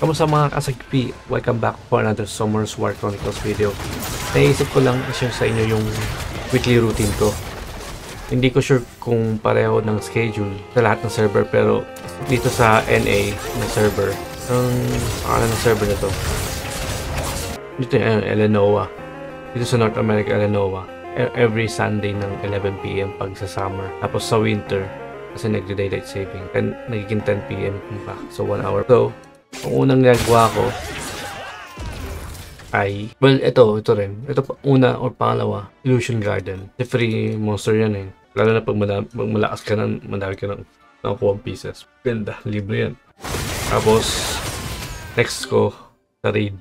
Kamusta mga kasagpi? Welcome back for another Summer's War Chronicles video. Naisip ko lang i-share sa inyo yung weekly routine ko. Hindi ko sure kung pareho ng schedule sa lahat ng server, pero dito sa NA na server, ang pangalan ng server na to, dito yung Illinois. Dito sa North America, Illinois, every Sunday ng 11 PM pag sa summer. Tapos sa winter, kasi nagde-daylight saving, and nagiging 10 PM pa. So 1 hour. So ang unang ginagawa ko ay, well, ito rin. Ito una or pangalawa, Illusion Garden. The free monster yan eh. Lalo na pag malakas ka na, madami ka na nakukuha pieces. Ganda, libre yan. Tapos, next ko, sa raid.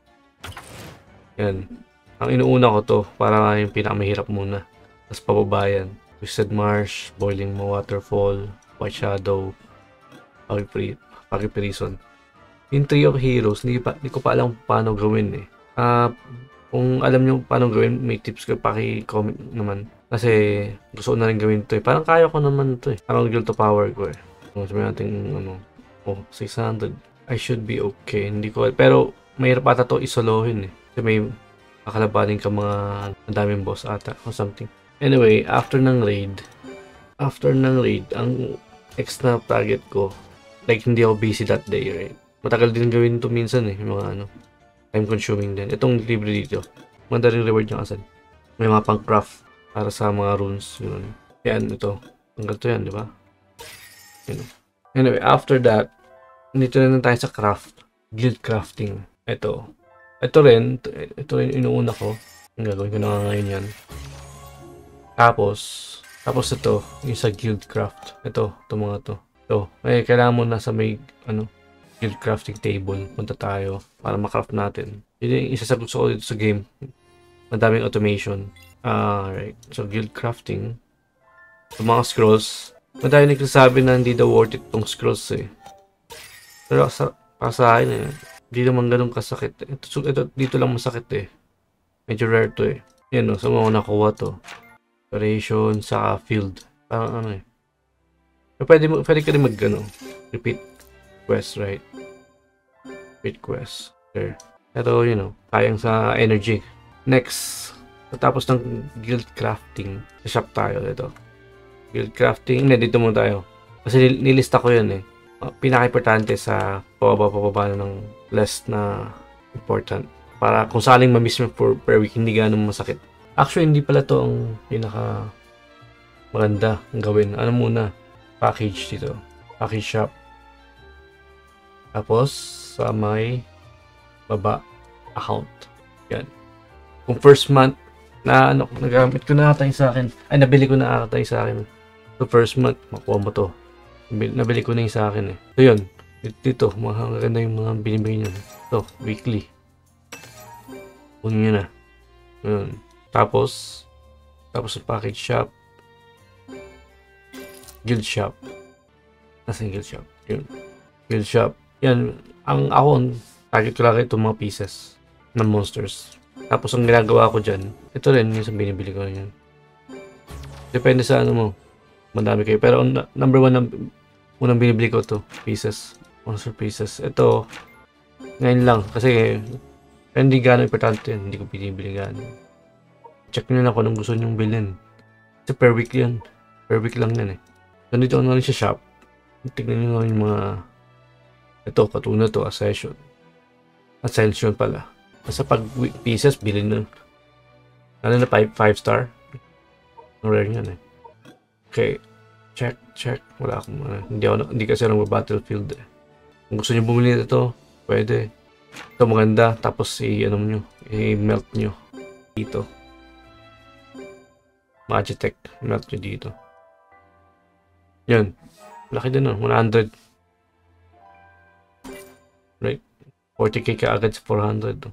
Yan. Ang inuuna ko to, para yung pinakamahirap muna. Tapos pababa yan. Twisted Marsh, Boiling Waterfall, White Shadow, Pagi Prison. Yung Tree of Heroes, hindi ko pa alam paano gawin eh. Kung alam nyo paano gawin, may tips ko, paki-comment naman. Kasi gusto ko na rin gawin to eh. Parang kaya ko naman to eh. Parang guild to power ko eh. Sabi natin, 600. I should be okay. Hindi ko, pero mahirap ata to isolohin eh. Kasi may kakalabanin ka mga daming boss ata or something. Anyway, after ng raid, ang extra target ko, like hindi ako busy that day, right? Matagal din gawin ito minsan eh, yung mga time consuming din. Itong libre dito, madaling reward niya kasi. May mga pang craft para sa mga runes, yun. Yan, ito. Hanggang to yan, di ba? Anyway, after that, dito na tayo sa craft. Guild crafting. Ito rin inuuna ko. Ang gagawin ko na ngayon yan. Tapos ito, yung sa guild craft. Ito mga to. Ito, kailangan mo na sa may, guild crafting table. Punta tayo para makraft natin. Yun yung isa sa gusto ko dito sa game. Madaming automation. Right. So, guild crafting. So, mga scrolls. Madami nagsasabi na hindi daw worth it tong scrolls eh. Pero sa akin eh, hindi naman ganun kasakit. Ito dito lang masakit eh. Medyo rare to eh. Yan o, sa mga nakuha to. Operation sa field. Parang eh. Pwede ka rin repeat quest, right? Repeat quest. There. Pero, sayang sa energy. Next, tapos ng guild crafting. Sa shop tayo. Ito. Guild crafting. Hindi, dito muna tayo. Kasi nilista ko yun eh. Pinaka-importante sa pababa ng list na important. Para kung saling ma-miss mo per week, hindi ganun masakit. Actually, hindi pala to ang pinaka maganda ang gawin. Ano muna? Package dito. Package shop. Tapos, sa may baba, account. Yan. Kung first month, nagamit ko na ata yung sa akin. Ay, nabili ko na ata yung sa akin. So, first month, makuha mo to. Nabili ko na yung sa akin eh. So, yun. Dito, maganda yung mga binibigay nyo. Ito, weekly. Kunin nyo na. Yun. Tapos sa package shop. Guild shop. Nasa guild shop. Yun. Guild shop. Yan, ang target ko lang itong mga pieces ng monsters. Tapos ang ginagawa ko dyan, ito rin yung sa binibili ko yun. Depende sa mo. Madami kayo. Pero number one, unang binibili ko to pieces. Monster pieces. Ito, ngayon lang. Kasi, hindi gano'ng importante yan. Hindi ko binibili gano'n. Check nyo na kung anong gusto nyong bilhin. Kasi per week yan. Per week lang yan eh. So, dito na rin sa shop. Tignan nyo yung mga ito, katuna to, Ascension pala. Basta pag pieces, bilhin na. Ano na 5 star? Rare yan eh. Okay. Check. Wala akong, hindi kasi ako battlefield eh. Kung gusto nyo bumili ito, pwede. Ito maganda. Tapos i-melt nyo. Dito. Magitech. Melt nyo dito. Yan. Laki din 100. Right. 40k ka agad sa 400.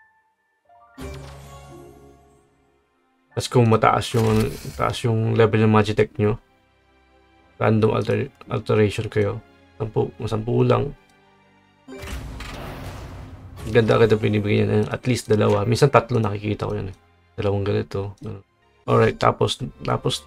Tapos kung mataas yung level ng Magitech nyo, random alteration kayo. 10 lang. Ganda agad ang binibigyan niya. At least 2. Minsan 3 nakikita ko yan eh. 2 ganito. Alright, tapos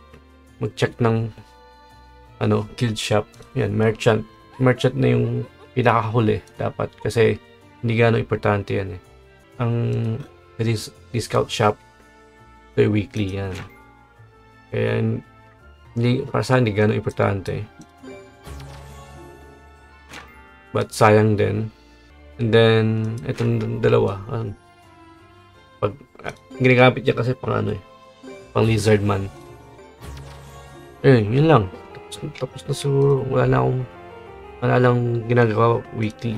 mag-check ng guild shop. Yan, merchant. Merchant na yung pinakahuli dapat kasi hindi gano'ng importante yan eh. Ang discount shop ito weekly yan. Kaya hindi, para sa hindi gano'ng importante. But sayang din. And then itong dalawa, pag ginagamit niya kasi pang ano eh, pang lizard man. Yun lang. Tapos na siguro. Wala lang ginagawa weekly.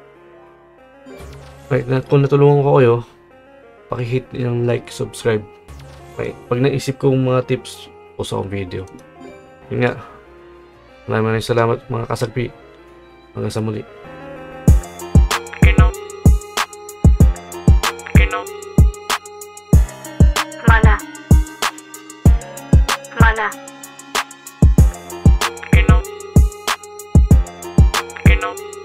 Right, kung natulungan ko kayo, pakihit yung like, subscribe. Okay. Pag naisip ko mga tips, post akong video. Yun nga. Maraming salamat mga kasagpi. Hanggang sa muli. Mana.